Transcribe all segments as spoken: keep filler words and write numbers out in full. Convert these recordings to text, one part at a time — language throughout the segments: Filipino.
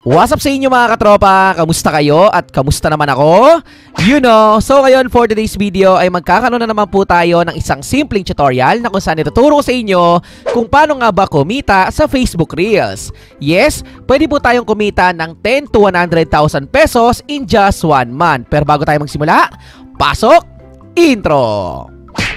What's up sa inyo mga katropa? Kamusta kayo? At kamusta naman ako? You know, so ngayon for today's video ay magkakaroon na naman po tayo ng isang simpleng tutorial na kung saan ituturo ko sa inyo kung paano nga ba kumita sa Facebook Reels. Yes, pwede po tayong kumita ng ten to one hundred thousand pesos in just one month. Pero bago tayo magsimula, pasok! Intro!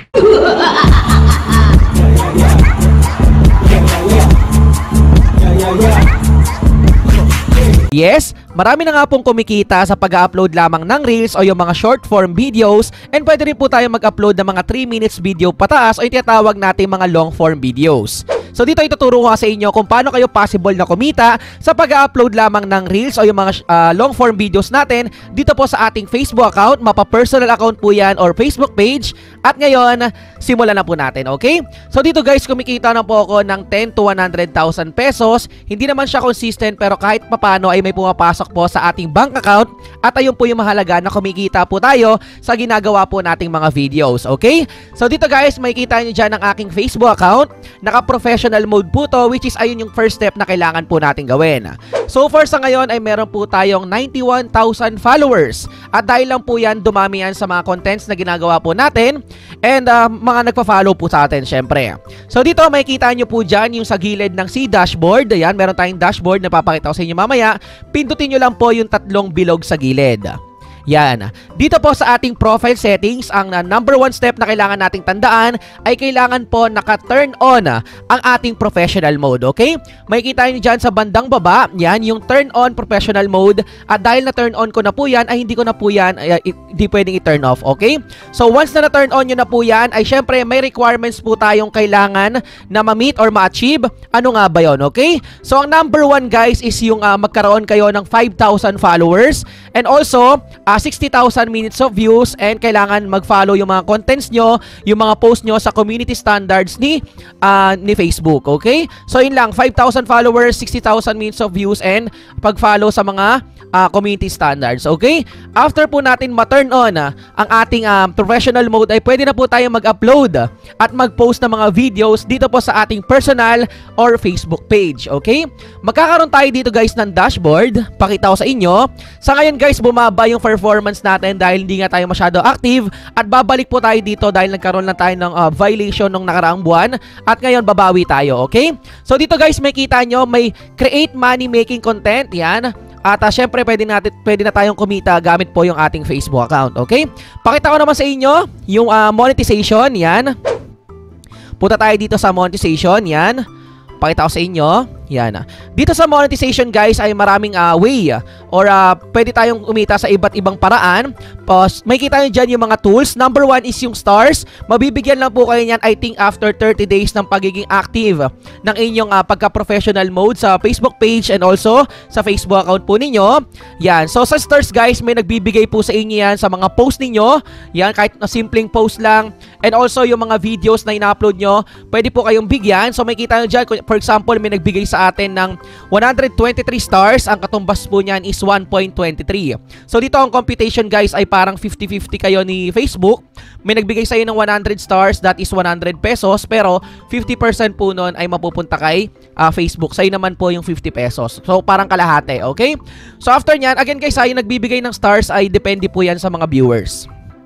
Yes, marami na nga pong kumikita sa pag-upload lamang ng Reels o yung mga short form videos, and pwede rin po tayo mag-upload ng mga three minutes video pataas o yung tinatawag natin mga long form videos. So dito ituturo ko sa inyo kung paano kayo possible na kumita sa pag-upload lamang ng Reels o yung mga uh, long form videos natin dito po sa ating Facebook account, mapa-personal account po yan or Facebook page. At ngayon, simulan na po natin, okay? So dito guys, kumikita na po ako ng ten to one hundred thousand pesos. Hindi naman siya consistent pero kahit papano ay may pumapasok po sa ating bank account at ayun po yung mahalaga na kumikita po tayo sa ginagawa po nating mga videos, okay? So dito guys, makikita nyo dyan ang aking Facebook account. Naka-professional mode po to, which is ayun yung first step na kailangan po natin gawin. So far sa ngayon ay meron po tayong ninety-one thousand followers. At dahil lang po yan, dumami yan sa mga contents na ginagawa po natin and uh, mga nagpa-follow po sa atin syempre. So dito makikita nyo po dyan yung sa gilid ng C dashboard. Ayan, meron tayong dashboard na papakita ko sa inyo mamaya. Pindutin nyo lang po yung tatlong bilog sa gilid. Yan. Dito po sa ating profile settings, ang uh, number one step na kailangan nating tandaan ay kailangan po naka-turn on uh, ang ating professional mode, okay? Makikita nyo dyan sa bandang baba, yan, yung turn on professional mode. At dahil na-turn on ko na po yan, ay hindi ko na po yan, ay, hindi pwedeng i-turn off, okay? So once na na-turn on nyo na po yan, ay syempre may requirements po tayong kailangan na ma-meet or ma-achieve. Ano nga ba yun, okay? So ang number one guys is yung uh, magkaroon kayo ng five thousand followers and also uh, sixty thousand minutes of views, and kailangan mag-follow yung mga contents nyo, yung mga post nyo sa community standards ni uh, ni Facebook, okay? So yun lang, five thousand followers, sixty thousand minutes of views, and pag-follow sa mga uh, community standards, okay? After po natin ma-turn on uh, ang ating uh, professional mode, ay pwede na po tayo mag-upload at mag-post ng mga videos dito po sa ating personal or Facebook page, okay? Magkakaroon tayo dito guys ng dashboard, pakita ko sa inyo. Sa ngayon guys, bumaba yung performance natin dahil hindi nga tayo masyado active, at babalik po tayo dito dahil nagkaroon lang tayo ng uh, violation nung nakaraang buwan, at ngayon babawi tayo, okay? So dito guys, makikita nyo may create money making content, yan. At uh, syempre pwede, natin, pwede na tayong kumita gamit po yung ating Facebook account, okay? Pakita ko naman sa inyo yung uh, monetization, yan. Punta tayo dito sa monetization, yan. Pakita ko sa inyo. Yan. Dito sa monetization guys ay maraming uh, way or uh, pwede tayong umita sa iba't ibang paraan. Pos, may kita nyo dyan yung mga tools. Number one is yung stars. Mabibigyan lang po kayo nyan I think after thirty days ng pagiging active ng inyong uh, pagka-professional mode sa Facebook page and also sa Facebook account po ninyo. Yan. So sa stars guys, may nagbibigay po sa inyo yan sa mga post ninyo. Yan, kahit na simpleng post lang. And also yung mga videos na ina-upload nyo, pwede po kayong bigyan. So may kita nyo dyan, for example, may nagbigay sa atin ng one hundred twenty-three stars. Ang katumbas po niyan is one point two three. So dito ang computation guys ay parang fifty fifty kayo ni Facebook. May nagbigay sa iyo ng one hundred stars, that is one hundred pesos, pero fifty percent po nun ay mapupunta kay uh, Facebook. Sa'yo naman po yung fifty pesos. So parang kalahati, okay? So after nyan, again guys, yung nagbibigay ng stars ay depende po yan sa mga viewers.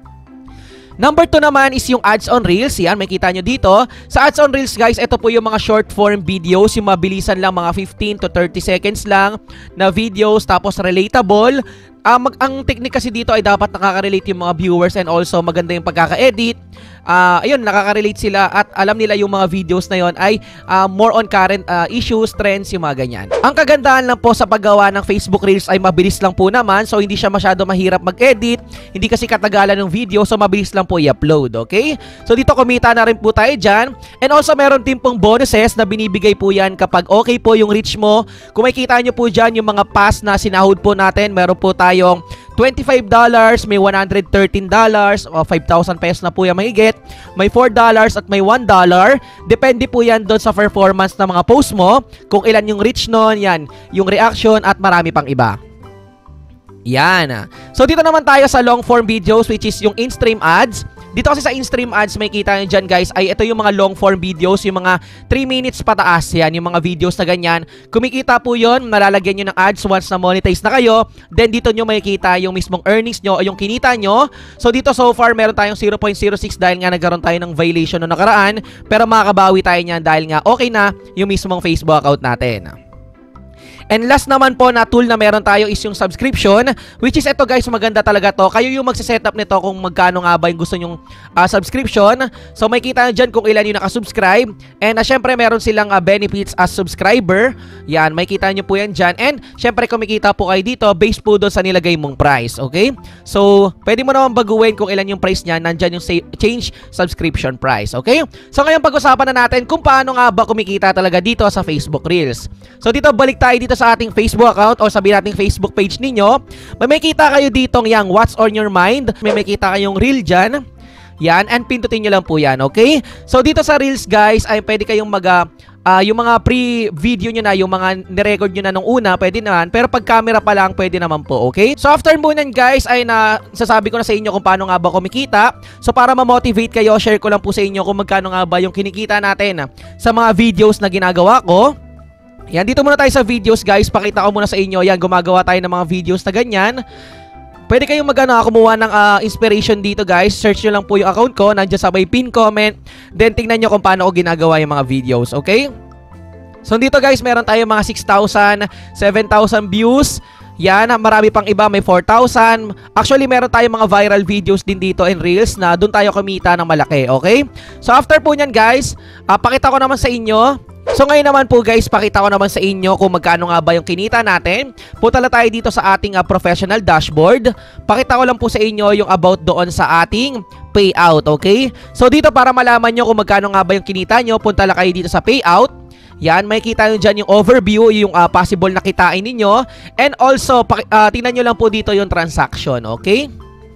Number two naman is yung ads on Reels. Yan, makikita nyo dito. Sa ads on Reels guys, ito po yung mga short form videos, yung mabilisan lang, mga fifteen to thirty seconds lang na videos, tapos relatable. Uh, mag ang technique kasi dito ay dapat nakaka-relate yung mga viewers and also maganda yung pagkaka-edit. Uh, ayun, nakaka-relate sila at alam nila yung mga videos na yon ay uh, more on current uh, issues, trends, yung mga ganyan. Ang kagandahan lang po sa paggawa ng Facebook Reels ay mabilis lang po naman, so hindi siya masyado mahirap mag-edit, hindi kasi katagalan ng video, so mabilis lang po i-upload, okay? So dito kumita na rin po tayo dyan. And also meron din pong bonuses na binibigay po yan kapag okay po yung reach mo. Kung makikita nyo po dyan yung mga pass na sinahod po natin, meron po tayo yung twenty-five dollars, may one hundred thirteen dollars, o five thousand pesos na po yung mahigit, may four dollars at may one dollar. Depende po yan doon sa performance ng mga post mo, kung ilan yung reach nun, yan, yung reaction at marami pang iba. Yan. So dito naman tayo sa long form videos, which is yung in-stream ads. Dito kasi sa in-stream ads, may kita nyo dyan guys, ay ito yung mga long form videos, yung mga three minutes pataas yan, yung mga videos na ganyan. Kumikita po yun, malalagyan nyo ng ads once na monetize na kayo. Then dito nyo makikita yung mismong earnings nyo o yung kinita nyo. So dito so far, meron tayong zero point zero six dahil nga nagkaroon tayo ng violation no nakaraan. Pero makakabawi tayo niyan dahil nga okay na yung mismong Facebook account natin. And last naman po na tool na meron tayo is yung subscription, which is ito guys, maganda talaga to. Kayo yung magsisetup nito kung magkano nga ba yung gusto nyong uh, subscription. So may kita nyo dyan kung ilan yung nakasubscribe. And uh, syempre meron silang uh, benefits as subscriber. Yan, may kita nyo po yan dyan. And syempre kumikita po kayo dito based po doon sa nilagay mong price. Okay? So pwede mo naman baguhin kung ilan yung price niya. Nandyan yung change subscription price. Okay? So ngayon pag-usapan na natin kung paano nga ba kumikita talaga dito sa Facebook Reels. So dito balik tayo dito sa ating Facebook account o sabihin nating Facebook page ninyo. May makita kayo ditong yang What's on your mind. May makita kayong reel dyan. Yan, and pindutin nyo lang po yan, okay? So dito sa Reels guys, ay pwede kayong mag uh, uh, yung mga pre-video nyo na, yung mga nirecord nyo na nung una, pwede naman. Pero pag camera pa lang, pwede naman po, okay? So after mo nan guys, ay na sasabi ko na sa inyo kung paano nga ba kumikita. So para ma-motivate kayo, share ko lang po sa inyo kung magkano nga ba yung kinikita natin sa mga videos na ginagawa ko. Yan, dito muna tayo sa videos guys. Pakita ko muna sa inyo. Yan, gumagawa tayo ng mga videos na ganyan. Pwede kayong magana kumuha ng uh, inspiration dito guys. Search nyo lang po yung account ko. Nandiyan sa may pin comment. Then tingnan nyo kung paano ko ginagawa yung mga videos. Okay? So dito guys, meron tayo mga six thousand, seven thousand views. Yan, marami pang iba, may four thousand. Actually, meron tayong mga viral videos din dito in Reels na doon tayo kumita ng malaki, okay? So after po nyan guys, uh, pakita ko naman sa inyo. So ngayon naman po guys, pakita ko naman sa inyo kung magkano nga ba yung kinita natin. Punta lang tayo dito sa ating uh, professional dashboard. Pakita ko lang po sa inyo yung about doon sa ating payout, okay? So dito para malaman nyo kung magkano nga ba yung kinita nyo, punta lang kayo dito sa payout. Yan, may kita nyo dyan yung overview, yung uh, possible na kitain ninyo. And also, uh, tingnan nyo lang po dito yung transaction, okay?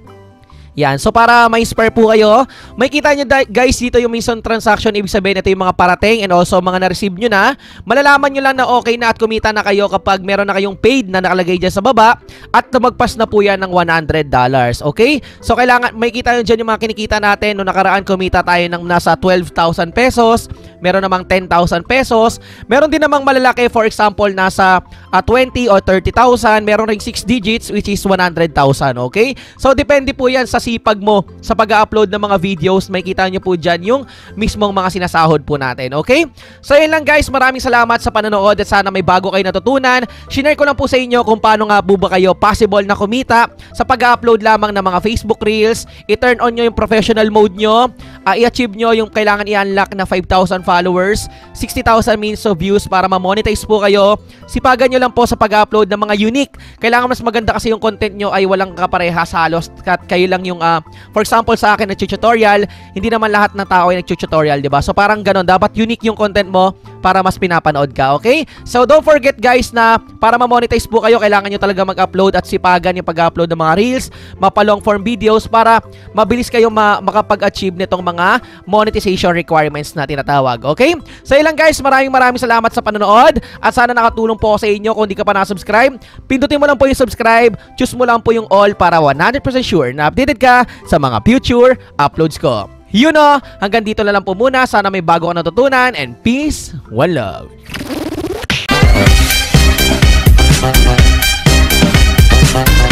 Yan, so para ma-inspire po kayo, may kita nyo guys dito yung minsan transaction, ibig sabihin ito yung mga parating and also mga na-receive nyo na. Malalaman nyo lang na okay na at kumita na kayo kapag meron na kayong paid na nakalagay dyan sa baba at tumagpas na po yan ng one hundred dollars, okay? So kailangan, may kita nyo dyan yung mga kinikita natin. Noong nakaraan kumita tayo ng nasa twelve thousand pesos, meron namang ten thousand pesos, meron din namang malalaki, for example, nasa uh, twenty or thirty thousand, meron ring six digits which is one hundred thousand, okay? So depende po yan sa sipag mo sa pag-upload ng mga videos. May kita nyo po dyan yung mismong mga sinasahod po natin, okay? So yun lang guys, maraming salamat sa panonood at sana may bago kayo natutunan. Shinare ko lang po sa inyo kung paano nga po ba kayo possible na kumita sa pag-upload lamang ng mga Facebook Reels. I-turn on nyo yung professional mode nyo, uh, i-achieve nyo yung kailangan i-unlock na five thousand followers, sixty thousand minutes of views para ma-monetize po kayo. Sipagan nyo lang po sa pag-upload ng mga unique. Kailangan mas maganda kasi yung content nyo ay walang kaparehas halos, kat kayo lang yung Uh, for example sa akin nag-tutorial, hindi naman lahat ng tao ay nag-tutorial, diba? So parang ganon, dapat unique yung content mo para mas pinapanood ka, okay? So don't forget guys na para ma-monetize po kayo, kailangan nyo talaga mag-upload at sipagan yung pag-upload ng mga reels, mapa-long form videos para mabilis kayo ma makapag-achieve nitong mga monetization requirements na tinatawag, okay? So ilang guys, maraming maraming salamat sa panonood at sana nakatulong po ako sa inyo. Kung hindi ka pa na-subscribe, pindutin mo lang po yung subscribe, choose mo lang po yung all para one hundred percent sure na updated ka sa mga future uploads ko. You know, hanggang dito na lang po muna. Sana may bago ka natutunan and peace, one love. Bye.